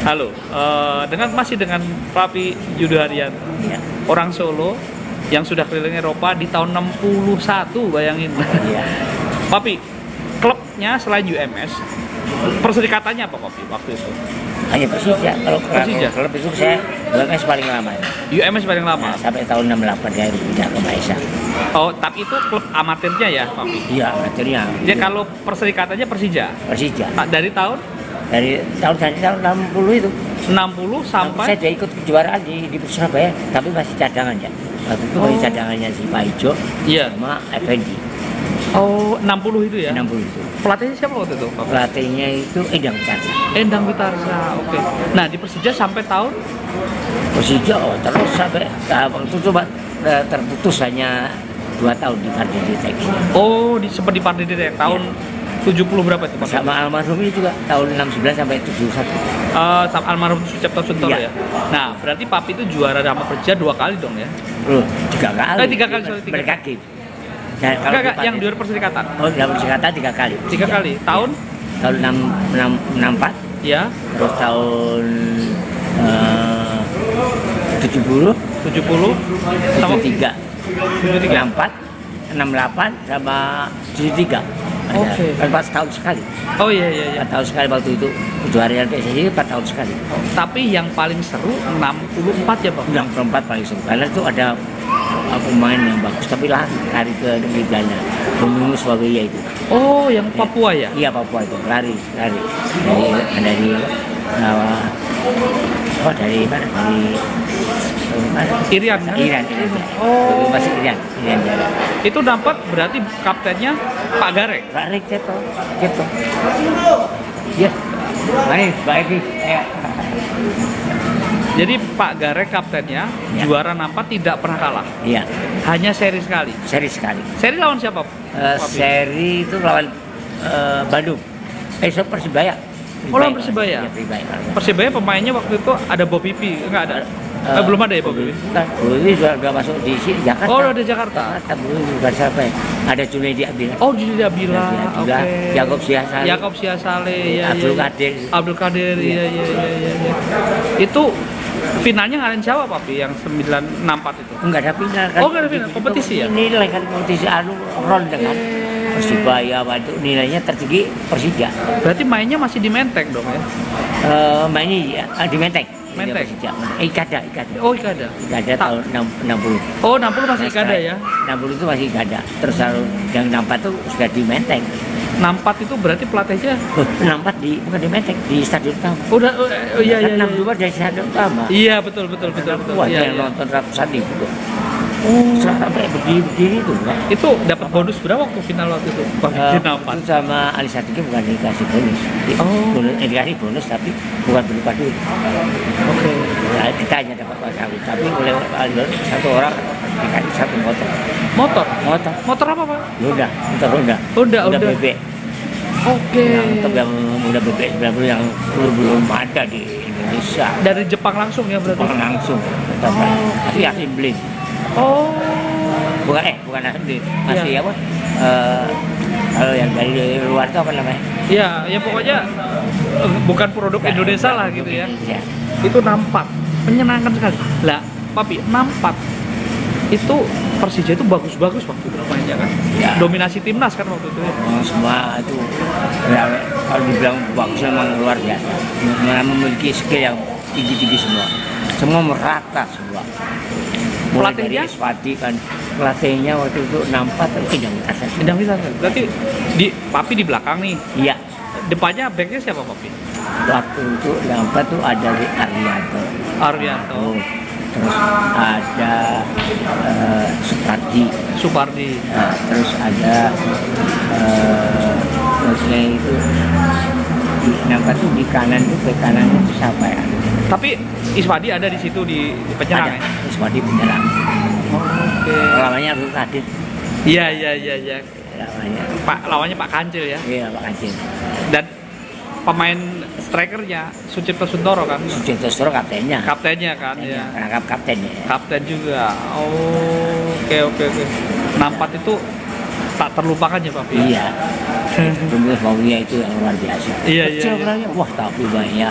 Halo, masih dengan Papi Yudo Haryanto, Iya. orang Solo yang sudah keliling Eropa di tahun 61, bayangin. Iya. Papi, klubnya selain UMS, perserikatannya apa Papi waktu itu? Hanya Persija. Kalau Persija? klub itu saya UMS paling lama. UMS paling lama? Nah, sampai tahun 68 saya pindah ke Malaysia. Oh, tapi itu klub amatirnya ya Papi? Iya, amatirnya. Jadi kalau perserikatannya Persija? Persija. Dari tahun? Dari tahun 60 itu. 60 sampai? Saya sudah ikut kejuaraan di Surabaya, tapi masih cadangan ya. Waktu itu masih cadangannya si Pak Ijo Iya. sama Effendi. Oh, 60 itu ya? 60 itu. Pelatihnya siapa waktu itu, Papi? Pelatihnya itu Endang Witarsa. Endang Witarsa, oke. Nah, di Persija sampai tahun? Persija terus sampai waktu itu coba terputus hanya 2 tahun di Pardiditek. Oh, sempat di Pardiditek tahun 70 berapa itu Pak? Sama almarhum ini juga tahun 69 sampai 71. Sama almarhum Sucipto Suntoro ya. Nah, berarti Papi itu juara sama Persija 2 kali dong ya? Loh, 3 kali. 3 kali, sorry, 3 Mereka kali. Nah, Enggak, yang juara perserikatan. Oh, dalam perserikatan 3 kali. 3 kali. Tahun? Tahun 64. Ya. Terus tahun 70, 70, sama 73, 73. 64, 68 sama 73. Oke. 4 tahun sekali. Oh iya iya iya. 4 tahun sekali waktu itu kejuaraan PSSI 4 tahun sekali. Tapi yang paling seru 64 ya, Pak? Yang perempat paling seru karena itu ada pemain yang bagus tapi lari ke negeri Ghana, Bumi Swabaya itu. Oh, yang Papua ya? Iya, Papua itu lari dari dari mana? Irian kan? Irian. Oh. Masih Irian. Itu dapat berarti kaptennya Pak Garek. Garek Ceto. Ya. Mari, Pak Edi. Ya. Jadi Pak Garek kaptennya, Ya. juara 64 tidak pernah kalah. Iya. Hanya seri sekali. Seri sekali. Seri lawan siapa? Papi? Seri itu lawan Bandung. Persibaya. Oh, lawan Persibaya. Iya, Persibaya pemainnya waktu itu ada Bob Pipi, enggak ada? Belum ada ya Bob Pipi? Ini sudah masuk di sini Jakarta. Oh, udah di Jakarta. Belum bukan siapa ya? Ada Junaidi Abdillah. Oh, Junaidi Abdillah. Oke. Yakob Siasale. Yakob Siasale, ya. Abdul Qadir. Abdul Qadir, iya. Itu finalnya ngalahin siapa Papi yang 964 itu? Enggak ada final kan. Oh, enggak ada final, kompetisi ya? Nilai kan kompetisi ronde kan. Persibaya waktu nilainya tertinggi Persija. Berarti mainnya masih di Menteng dong ya? Mainnya di Menteng. Menteng. Persija. Ikada. Oh, Ikada. Ikada tahun 60. Oh, 60 masih Ikada ya? 60 itu masih Ikada. Terus yang 64 itu sudah di Menteng. 64 itu berarti pelatihnya? 64 bukan di Menteng, di Stadion Utama. Udah, iya. 62 dari Stadion Utama. Iya, betul. Wah, Iya, yang nonton ratusan ribu. Oh. Sampai berdiri itu, Pak. Itu dapat bonus berapa waktu final waktu itu? Itu sama Ali Sadikin bukan dikasih bonus. Dikasih bonus tapi bukan berupa duit. Oke. Nah, kita hanya dapat kawin, tapi oleh satu orang dikasih 1 motor. Motor apa Pak? Honda bebek. Oke. Untuk yang Honda bebek 90 yang belum ada di Indonesia. Dari Jepang langsung ya berarti? Jepang langsung. Tapi Yasin beli. Oh. Bukan asli. Masih apa? Kalau yang dari luar itu apa namanya? Iya, ya pokoknya bukan produk Indonesia lah gitu ya. Ya. Itu 64. Menyenangkan sekali. Lah, Papi, 64 itu Persija itu bagus-bagus waktu itu mainnya kan. Ya. Dominasi timnas kan waktu itu. Semua itu ya, kalau dibilang bagus memang luar biasa. Memiliki skill yang tinggi-tinggi semua. Semua merata semua. Mulai Pelatihnya? dari Iswati kan, pelatihnya waktu itu 64 Endang Witarsa. Berarti Papi di belakang nih. Iya. Depannya backnya siapa Papi? Waktu itu 64 tuh ada Arianto. Terus ada Supardi. Terus ada maksudnya itu di 64 tuh di kanan itu bek kanan itu siapa ya? Tapi Iswadi ada di situ di penyerang ya? Iswadi penyerang. Oke. Lawannya Abdul Qadir. Iya. Lawannya Pak Kancil ya? Iya, Pak Kancil. Dan pemain strikernya Sucipto Suntoro kan? Sucipto Suntoro kaptennya. Kaptennya kan ya. Rangkap kapten ya. Kapten juga. Oh, oke. 64 itu tak terlupakan ya Papi? Iya. Bumi Swabaya itu yang luar biasa. Iya. Kecil orangnya, wah tapi banyak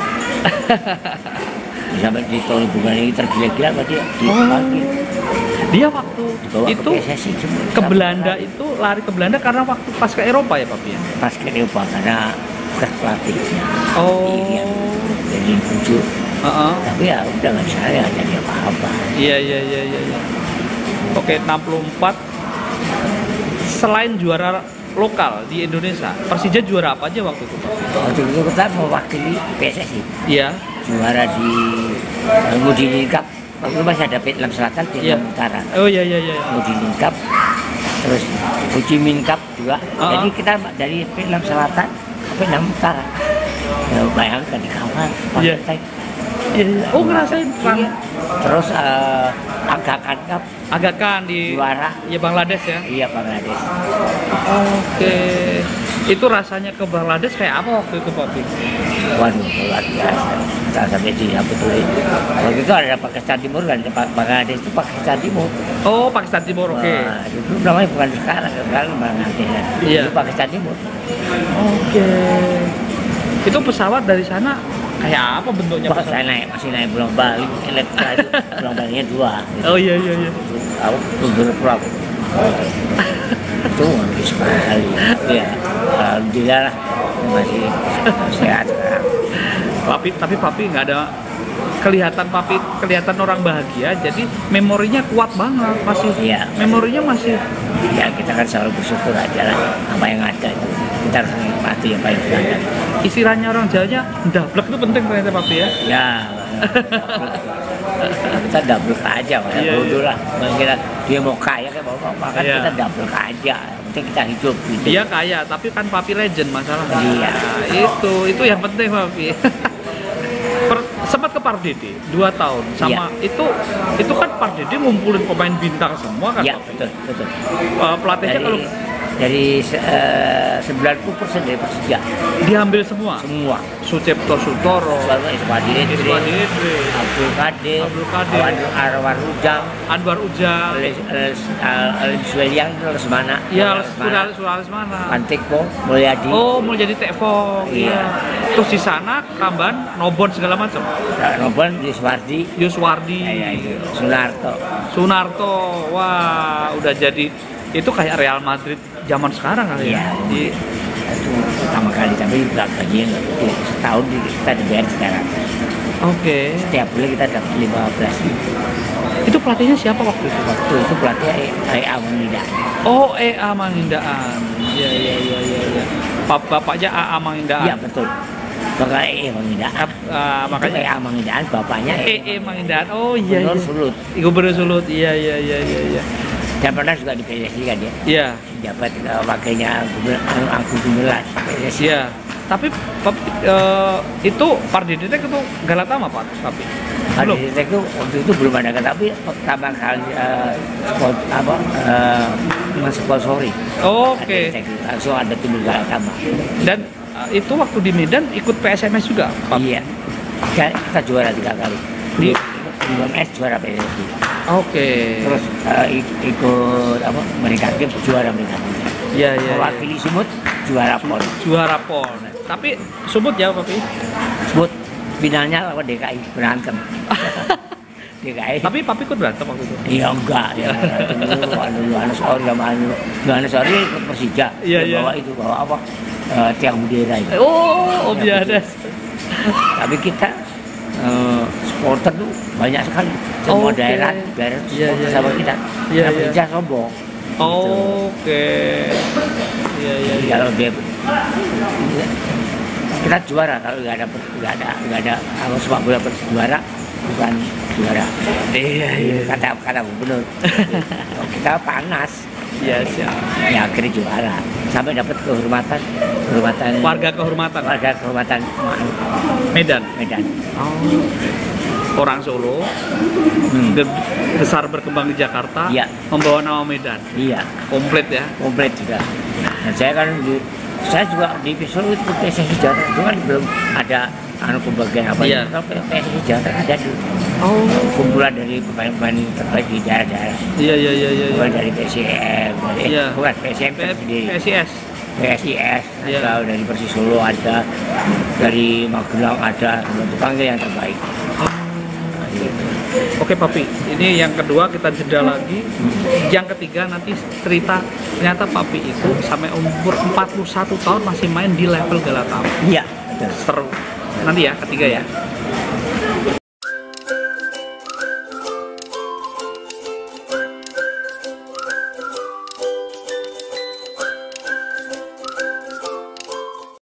Sampai di tahun hubungan ini tergila-gila apa dia dipanggil. Dia waktu Dibawa itu ke PSSI semua. ke Belanda itu lari ke Belanda karena waktu pas ke Eropa ya Papi ya? Pas ke Eropa karena bekas pelatihnya. Oh. Iya, jadi muncul. Heeh. Tapi ya udah nggak bisa ya jadi apa-apa. Iya. Oke, 64. Selain juara lokal di Indonesia, Persija juara apa aja waktu itu, Pak? Waktu itu kita mewakili PSSI Iya. juara di Mudinin Cup. Waktu itu masih ada Vietnam Selatan, Vietnam Utara. Oh iya. Mudinin Cup, terus Ho Chi Minh Cup juga. Jadi kita dari Vietnam Selatan ke Vietnam Utara. Ya, bayangkan di kawan, Iya. pakai Iya. Oh ngerasain Bang. Iya. Terus Agakan Cup Agak kan di juara. ya Bangladesh ya. Iya, Bangladesh. Oke. Itu rasanya ke Bangladesh kayak apa waktu itu, Papi? Waduh, luar biasa. Kita sampai di betul itu. Waktu itu ada Pakistan Timur kan, Bangladesh itu Pakistan Timur. Oh, Pakistan Timur, oke. Nah, itu namanya bukan sekarang Bangladesh. Iya. Itu Pakistan Timur. Oke. Itu pesawat dari sana kayak apa bentuknya? Pas saya masih naik pulang balik, elektra itu pulang baliknya 2. Gitu. Oh iya. Aku beberapa itu habis sekali. Ya, alhamdulillah lah masih sehat sekarang. Tapi Papi nggak ada kelihatan orang bahagia, jadi memorinya kuat banget masih. Iya. Memorinya masih. Ya kita kan selalu bersyukur aja lah apa yang ada itu. Kita harus menikmati apa yang ada. Istilahnya orang Jawanya dablek itu penting ternyata Papi ya. Ya, kita double aja, Iya. bodoh lah. Mengira dia mau kaya kayak bapak, maka Iya. kita double aja. Penting kita hidup gitu. Dia kaya, tapi kan Papi legend masalahnya. Iya. Itu yang penting Papi. Sempat ke Pardede 2 tahun sama itu kan Pardede ngumpulin pemain bintang semua kan. Iya, Papi? betul. Pelatihnya kalau Dari 90% dari Persija diambil semua. Sucipto Sutoro, Bapak Iswadi Redre, Abdul Qadir, Anwar Ujang, Anwar Ujang, Sueliang, Lesmana, ya Suralis mana? Antikpo, Mulyadi, Oh, mau jadi Tekvo. Iya. Terus di sana Kamban, Nobon segala macam. Nobon, Yuswardi, Yuswardi, ya, itu Sunarto, wah udah jadi itu kayak Real Madrid zaman sekarang kali ya. Iya. Itu pertama kali, tapi gajinya nggak gede. Setahun kita dibayar sekarang. Oke. Setiap bulan kita dapat 15.000. Itu pelatihnya siapa waktu itu? Waktu itu pelatih A. Mangindaan. Oh, A. Mangindaan. Iya. Bapaknya A. Mangindaan. Iya, betul. Bapak Mangindaan. Makanya A. Mangindaan, bapaknya Mangindaan. Oh iya. Gubernur Sulut. Gubernur Sulut. Iya. Dan pernah juga di PSSI kan dia. Iya. Jabat wakilnya gubernur PSSI. Iya. Tapi itu Pardede itu Galatama Pak, tapi belum. Pardede itu waktu itu belum ada, tapi pertama kali mensponsori. Oke. Langsung ada tim Galatama. Dan itu waktu di Medan ikut PSMS juga, Pak? Iya. Kita juara 3 kali. Di UMS juara PSSI. Oke. Terus ikut mereka game juara mereka. Iya. Mewakili Sumut juara PON. Juara PON. Tapi Sumut ya, Papi? Sumut finalnya lawan DKI berantem. DKI. Tapi Papi ikut berantem waktu itu? Iya enggak ya. Yohanes Ori sama Yohanes Ori ikut Persija. Iya. Bawa apa? Tiang bendera itu. Oh, biasa. Tapi kita supporter tuh banyak sekali. Semua daerah supporter sama kita. Iya. Persija sombong. Oke. Iya. Kalau dia kita juara, kalau nggak ada kalau sepak bola juara bukan juara. Iya. Kata gubernur. Kita panas. Iya, siap. Ya akhirnya juara sampai dapat kehormatan Warga kehormatan Medan. Orang Solo besar berkembang di Jakarta, Iya. membawa nama Medan. Iya, Komplit ya. komplit juga. Dan saya juga di Solo itu PSSI Jakarta itu kan belum ada pembagian apa Iya. Kalau PSSI Jakarta ada dulu. Kumpulan dari pemain-pemain terbaik di daerah-daerah. Iya. Bukan dari PSM, Iya. bukan PSM sendiri. PSIS. PSIS, Iya. ada dari Persis Solo ada, dari Magelang ada, panggil yang terbaik. Oke Papi, ini yang kedua kita jeda lagi. Yang ketiga nanti cerita ternyata Papi itu sampai umur 41 tahun masih main di level Galatasaray. Iya, betul. Seru. Nanti ya ketiga ya.